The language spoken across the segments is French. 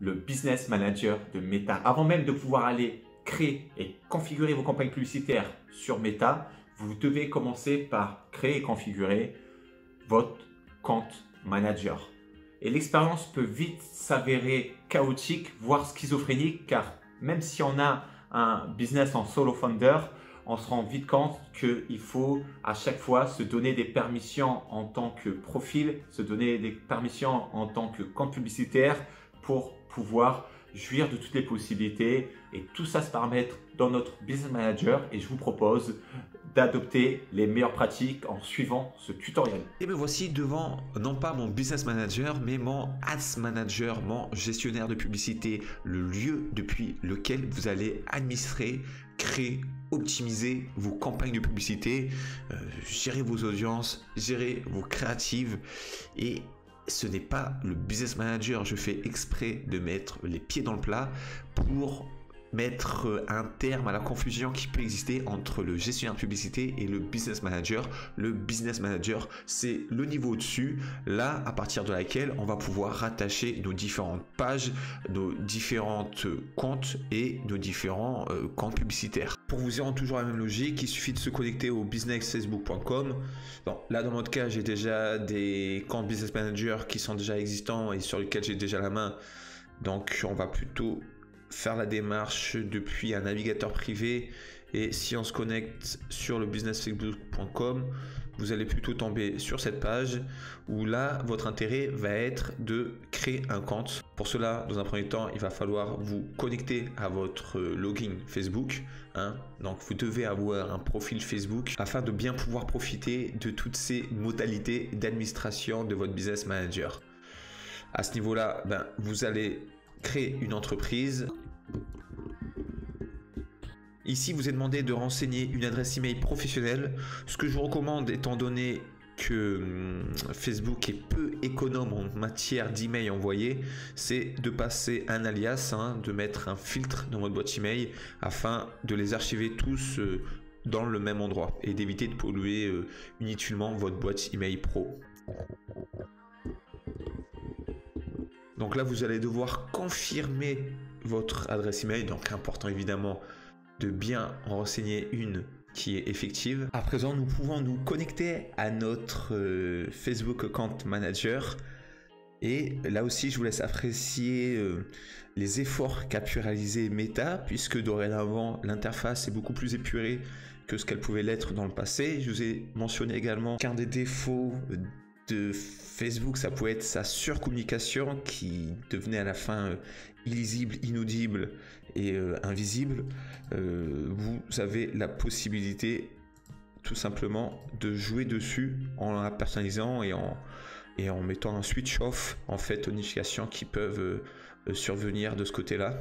le business manager de Meta. Avant même de pouvoir aller créer et configurer vos campagnes publicitaires sur Meta, vous devez commencer par créer et configurer votre compte manager. Et l'expérience peut vite s'avérer chaotique, voire schizophrénique, car même si on a un business en solo founder, on se rend vite compte qu'il faut à chaque fois se donner des permissions en tant que profil, se donner des permissions en tant que compte publicitaire pour pouvoir jouir de toutes les possibilités, et tout ça se permettre dans notre business manager. Et je vous propose d'adopter les meilleures pratiques en suivant ce tutoriel. Et me voici devant non pas mon business manager mais mon ads manager, mon gestionnaire de publicité, le lieu depuis lequel vous allez administrer, créer, optimiser vos campagnes de publicité, gérer vos audiences, gérer vos créatives. Et ce n'est pas le business manager, je fais exprès de mettre les pieds dans le plat pour mettre un terme à la confusion qui peut exister entre le gestionnaire de publicité et le business manager. Le business manager, c'est le niveau au-dessus, là à partir de laquelle on va pouvoir rattacher nos différentes pages, nos différentes comptes et nos différents comptes publicitaires. Pour vous y rendre toujours la même logique, il suffit de se connecter au businessfacebook.com. Bon, là dans notre cas, j'ai déjà des comptes business manager qui sont déjà existants et sur lesquels j'ai déjà la main, donc on va plutôt faire la démarche depuis un navigateur privé. Et si on se connecte sur le businessfacebook.com, vous allez plutôt tomber sur cette page où là votre intérêt va être de créer un compte. Pour cela, dans un premier temps, il va falloir vous connecter à votre login Facebook, donc vous devez avoir un profil Facebook afin de bien pouvoir profiter de toutes ces modalités d'administration de votre business manager. À ce niveau là, vous allez créer une entreprise. Ici, vous est demandé de renseigner une adresse email professionnelle. Ce que je vous recommande, étant donné que Facebook est peu économe en matière d'email envoyé, c'est de passer un alias, de mettre un filtre dans votre boîte email afin de les archiver tous dans le même endroit et d'éviter de polluer inutilement votre boîte email pro. Donc là, vous allez devoir confirmer votre adresse email. Donc important évidemment de bien en renseigner une qui est effective. À présent, nous pouvons nous connecter à notre Facebook Account Manager. Et là aussi, je vous laisse apprécier les efforts qu'a pu réaliser Meta, puisque dorénavant, l'interface est beaucoup plus épurée que ce qu'elle pouvait l'être dans le passé. Je vous ai mentionné également qu'un des défauts de Facebook, ça pouvait être sa surcommunication qui devenait à la fin illisible, inaudible et invisible. Vous avez la possibilité tout simplement de jouer dessus en la personnalisant et en mettant un switch off en fait aux notifications qui peuvent survenir de ce côté-là.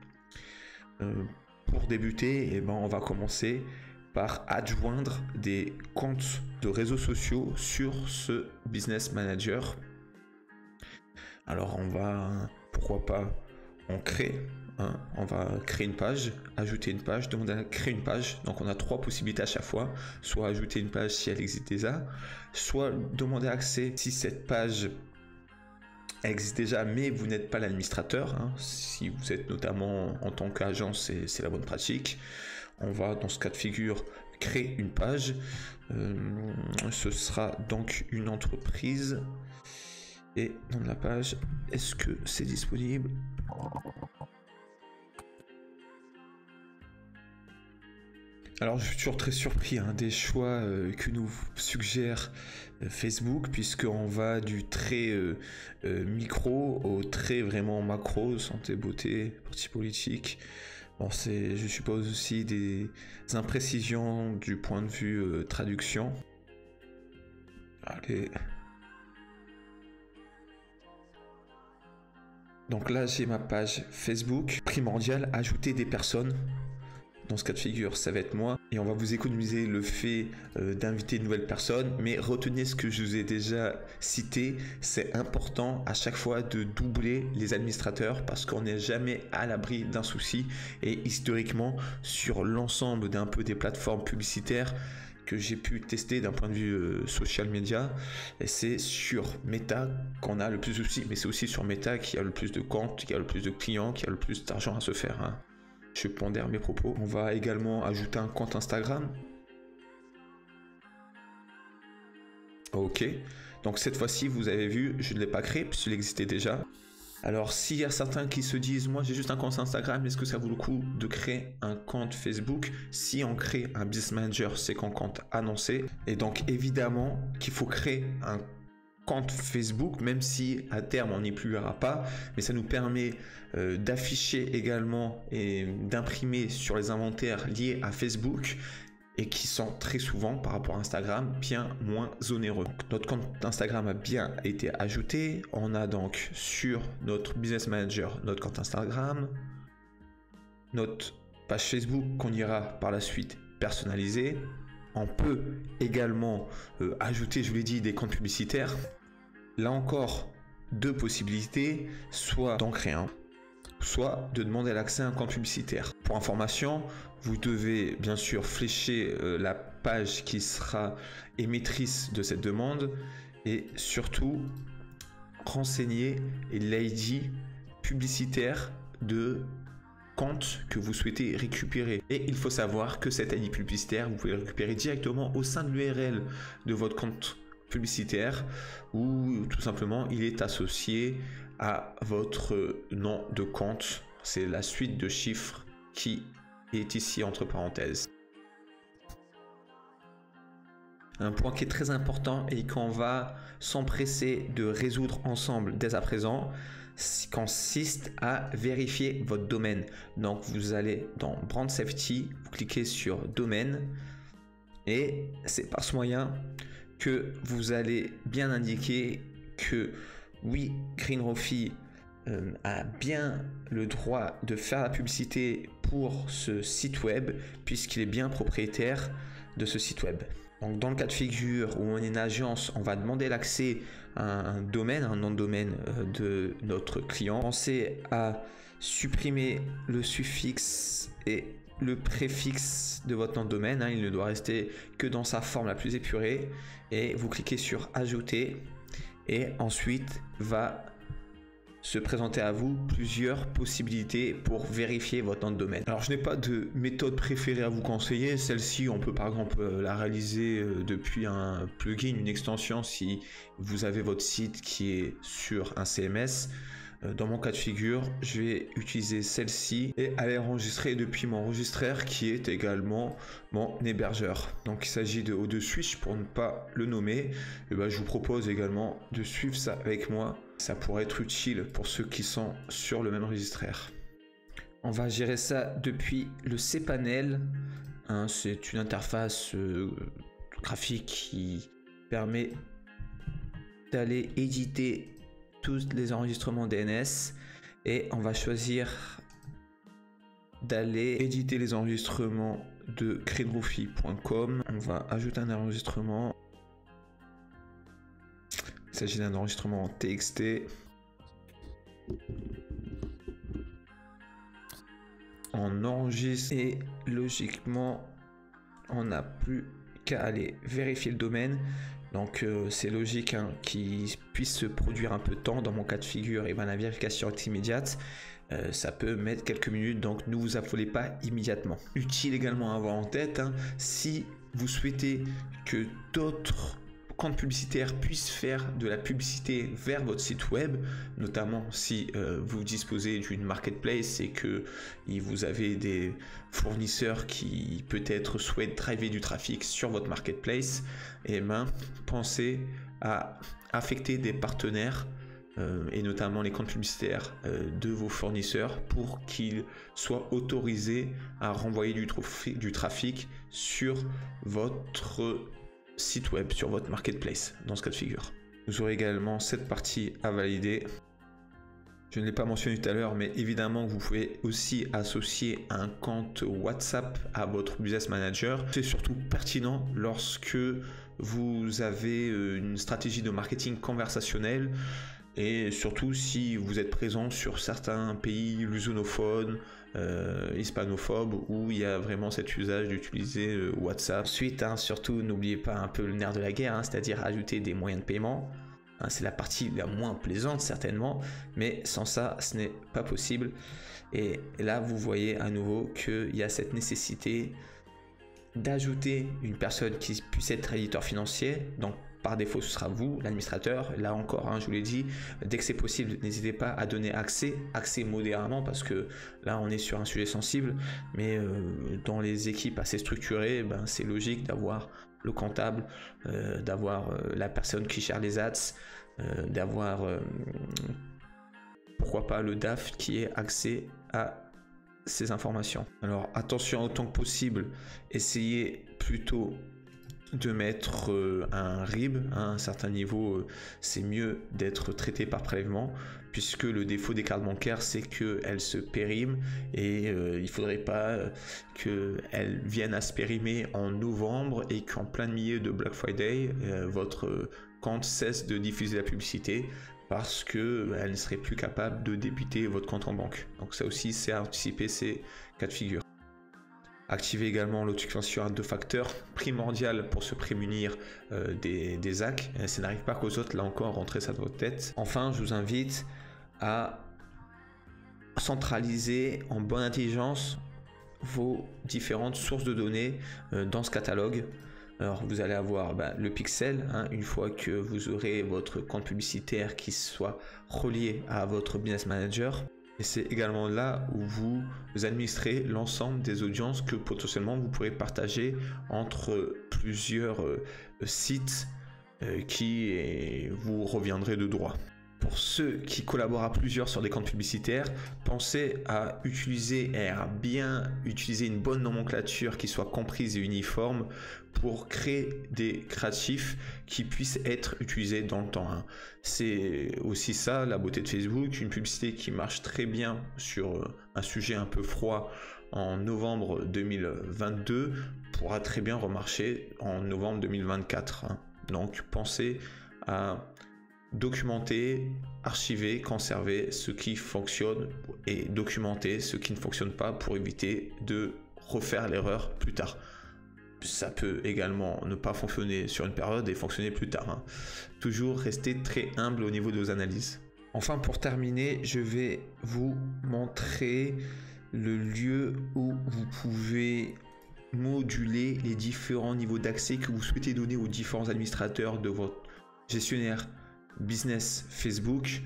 Pour débuter, on va commencer par adjoindre des comptes de réseaux sociaux sur ce business manager. Alors on va, pourquoi pas, on va créer une page, ajouter une page, demander à créer une page. Donc on a trois possibilités à chaque fois, soit ajouter une page si elle existe déjà, soit demander accès si cette page existe déjà mais vous n'êtes pas l'administrateur, si vous êtes notamment en tant qu'agence, c'est la bonne pratique. On va dans ce cas de figure créer une page. Ce sera donc une entreprise. Et dans la page, est-ce que c'est disponible? Alors je suis toujours très surpris des choix que nous suggère Facebook, puisqu'on va du trait micro au trait vraiment macro, santé, beauté, parti politique. Bon, je suppose aussi des imprécisions du point de vue traduction. Allez. Donc là, j'ai ma page Facebook. Primordial, ajouter des personnes. Dans ce cas de figure, ça va être moi. Et on va vous économiser le fait d'inviter de nouvelles personnes. Mais retenez ce que je vous ai déjà cité. C'est important à chaque fois de doubler les administrateurs parce qu'on n'est jamais à l'abri d'un souci. Et historiquement, sur l'ensemble d'un peu des plateformes publicitaires, que j'ai pu tester d'un point de vue social media, et c'est sur Meta qu'on a le plus de soucis, mais c'est aussi sur Meta qu'il y a le plus de comptes, qu'il y a le plus de clients, qu'il y a le plus d'argent à se faire, hein. Je pondère mes propos. On va également ajouter un compte Instagram. Ok, donc cette fois-ci, vous avez vu, je ne l'ai pas créé puisqu'il existait déjà. Alors, s'il y a certains qui se disent, moi j'ai juste un compte Instagram, est-ce que ça vaut le coup de créer un compte Facebook? Si on crée un Business Manager, c'est qu'un compte annoncé. Et donc, évidemment qu'il faut créer un compte Facebook, même si à terme on n'y publiera pas, mais ça nous permet d'afficher également et d'imprimer sur les inventaires liés à Facebook, et qui sont très souvent, par rapport à Instagram, bien moins onéreux. Donc, notre compte Instagram a bien été ajouté. On a donc sur notre Business Manager notre compte Instagram, notre page Facebook qu'on ira par la suite personnaliser. On peut également ajouter, je vous l'ai dit, des comptes publicitaires. Là encore, deux possibilités, soit d'en créer un, soit de demander l'accès à un compte publicitaire. Pour information, vous devez bien sûr flécher la page qui sera émettrice de cette demande et surtout renseigner l'ID publicitaire de compte que vous souhaitez récupérer. Et il faut savoir que cet ID publicitaire, vous pouvez le récupérer directement au sein de l'URL de votre compte publicitaire, ou tout simplement il est associé à votre nom de compte. C'est la suite de chiffres qui est ici entre parenthèses. Un point qui est très important et qu'on va s'empresser de résoudre ensemble dès à présent consiste à vérifier votre domaine. Donc vous allez dans Brand Safety, vous cliquez sur domaine et c'est par ce moyen que vous allez bien indiquer que oui, Greenrofy a bien le droit de faire la publicité pour ce site web puisqu'il est bien propriétaire de ce site web. Donc dans le cas de figure où on est une agence, on va demander l'accès à un domaine, un nom de domaine de notre client. Pensez à supprimer le suffixe et le préfixe de votre nom de domaine, hein, il ne doit rester que dans sa forme la plus épurée, et vous cliquez sur ajouter et ensuite va se présenter à vous plusieurs possibilités pour vérifier votre nom de domaine. Alors je n'ai pas de méthode préférée à vous conseiller, celle-ci on peut par exemple la réaliser depuis un plugin, une extension si vous avez votre site qui est sur un CMS. Dans mon cas de figure, je vais utiliser celle-ci et aller enregistrer depuis mon enregistreur qui est également mon hébergeur. Donc il s'agit de O2 Switch pour ne pas le nommer. Et ben, je vous propose également de suivre ça avec moi. Ça pourrait être utile pour ceux qui sont sur le même enregistreur. On va gérer ça depuis le cPanel. Hein, c'est une interface graphique qui permet d'aller éditer tous les enregistrements DNS et on va choisir d'aller éditer les enregistrements de greenrofy.com. On va ajouter un enregistrement. Il s'agit d'un enregistrement en TXT. On enregistre et logiquement on n'a plus qu'à aller vérifier le domaine. Donc c'est logique hein, qu'il puisse se produire un peu de temps. Dans mon cas de figure, et ben, la vérification est immédiate. Ça peut mettre quelques minutes, donc ne vous affolez pas immédiatement. Utile également à avoir en tête, hein, si vous souhaitez que d'autres comptes publicitaires puissent faire de la publicité vers votre site web, notamment si vous disposez d'une marketplace et que vous avez des fournisseurs qui peut-être souhaitent driver du trafic sur votre marketplace, et ben pensez à affecter des partenaires et notamment les comptes publicitaires de vos fournisseurs pour qu'ils soient autorisés à renvoyer du trafic sur votre site web, sur votre marketplace, dans ce cas de figure. Vous aurez également cette partie à valider. Je ne l'ai pas mentionné tout à l'heure, mais évidemment vous pouvez aussi associer un compte WhatsApp à votre Business Manager. C'est surtout pertinent lorsque vous avez une stratégie de marketing conversationnel. Et surtout si vous êtes présent sur certains pays lusonophones, hispanophobes, où il y a vraiment cet usage d'utiliser WhatsApp. Ensuite, surtout, n'oubliez pas un peu le nerf de la guerre, c'est-à-dire ajouter des moyens de paiement. C'est la partie la moins plaisante certainement, mais sans ça, ce n'est pas possible. Et là, vous voyez à nouveau qu'il y a cette nécessité d'ajouter une personne qui puisse être éditeur financier. Donc, par défaut, ce sera vous, l'administrateur. Là encore, je vous l'ai dit, dès que c'est possible, n'hésitez pas à donner accès modérément, parce que là, on est sur un sujet sensible. Mais dans les équipes assez structurées, c'est logique d'avoir le comptable, d'avoir la personne qui gère les ads, d'avoir, pourquoi pas, le DAF qui ait accès à ces informations. Alors, attention autant que possible, essayez plutôt de mettre un RIB à un certain niveau. C'est mieux d'être traité par prélèvement, puisque le défaut des cartes bancaires, c'est qu'elles se périment, et il ne faudrait pas qu'elles viennent à se périmer en novembre et qu'en plein milieu de Black Friday, votre compte cesse de diffuser la publicité parce qu'elle ne serait plus capable de débiter votre compte en banque. Donc ça aussi, c'est à anticiper ces cas de figure. Activez également l'authentification à 2 facteurs, primordial pour se prémunir des hacks. Ça n'arrive pas qu'aux autres, là encore, rentrez ça dans votre tête. Enfin, je vous invite à centraliser en bonne intelligence vos différentes sources de données dans ce catalogue. Alors, vous allez avoir le pixel, une fois que vous aurez votre compte publicitaire qui soit relié à votre business manager. Et c'est également là où vous administrez l'ensemble des audiences que potentiellement vous pourrez partager entre plusieurs sites qui vous reviendraient de droit. Pour ceux qui collaborent à plusieurs sur des comptes publicitaires, pensez à utiliser et à bien utiliser une bonne nomenclature qui soit comprise et uniforme pour créer des créatifs qui puissent être utilisés dans le temps. C'est aussi ça la beauté de Facebook, une publicité qui marche très bien sur un sujet un peu froid en novembre 2022 pourra très bien remarcher en novembre 2024. Donc pensez à documenter, archiver, conserver ce qui fonctionne et documenter ce qui ne fonctionne pas pour éviter de refaire l'erreur plus tard. Ça peut également ne pas fonctionner sur une période et fonctionner plus tard. Toujours rester très humble au niveau de vos analyses. Enfin, pour terminer, je vais vous montrer le lieu où vous pouvez moduler les différents niveaux d'accès que vous souhaitez donner aux différents administrateurs de votre gestionnaire business Facebook,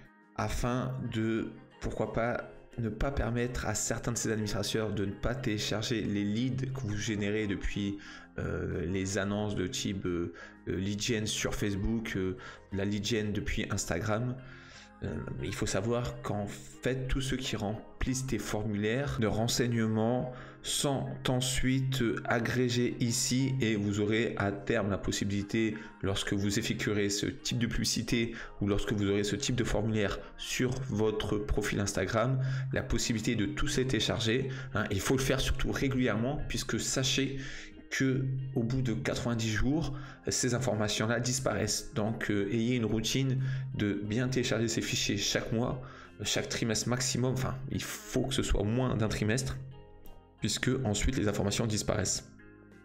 afin de, pourquoi pas, ne pas permettre à certains de ces administrateurs de ne pas télécharger les leads que vous générez depuis les annonces de type lead gen sur Facebook, la lead gen depuis Instagram. Il faut savoir qu'en fait, tous ceux qui remplissent des formulaires de renseignements sont ensuite agrégés ici, et vous aurez à terme la possibilité, lorsque vous effectuerez ce type de publicité ou lorsque vous aurez ce type de formulaire sur votre profil Instagram, la possibilité de tous les télécharger. Il faut le faire surtout régulièrement, puisque sachez que au bout de 90 jours, ces informations-là disparaissent. Donc, ayez une routine de bien télécharger ces fichiers chaque mois, chaque trimestre maximum. Enfin, il faut que ce soit moins d'un trimestre, puisque ensuite les informations disparaissent.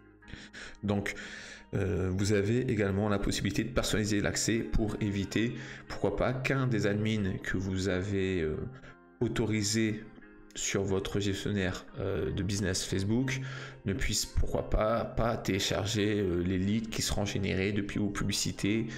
Donc, vous avez également la possibilité de personnaliser l'accès pour éviter, pourquoi pas, qu'un des admins que vous avez autorisé sur votre gestionnaire de business Facebook ne puisse, pourquoi pas télécharger les leads qui seront générés depuis vos publicités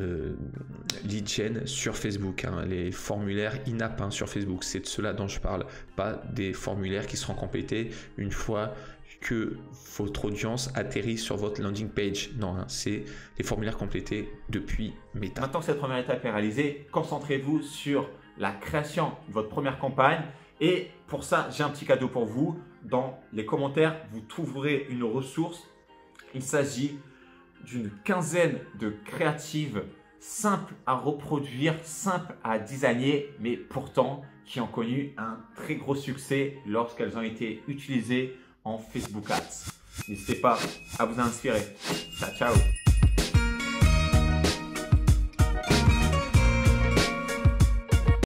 lead gen sur Facebook, les formulaires in-app sur Facebook. C'est de cela dont je parle, pas des formulaires qui seront complétés une fois que votre audience atterrit sur votre landing page. Non, c'est les formulaires complétés depuis Meta. Maintenant que cette première étape est réalisée, concentrez-vous sur la création de votre première campagne. Et pour ça, j'ai un petit cadeau pour vous. Dans les commentaires, vous trouverez une ressource. Il s'agit d'une quinzaine de créatives simples à reproduire, simples à designer, mais pourtant qui ont connu un très gros succès lorsqu'elles ont été utilisées en Facebook Ads. N'hésitez pas à vous inspirer. Ciao, ciao!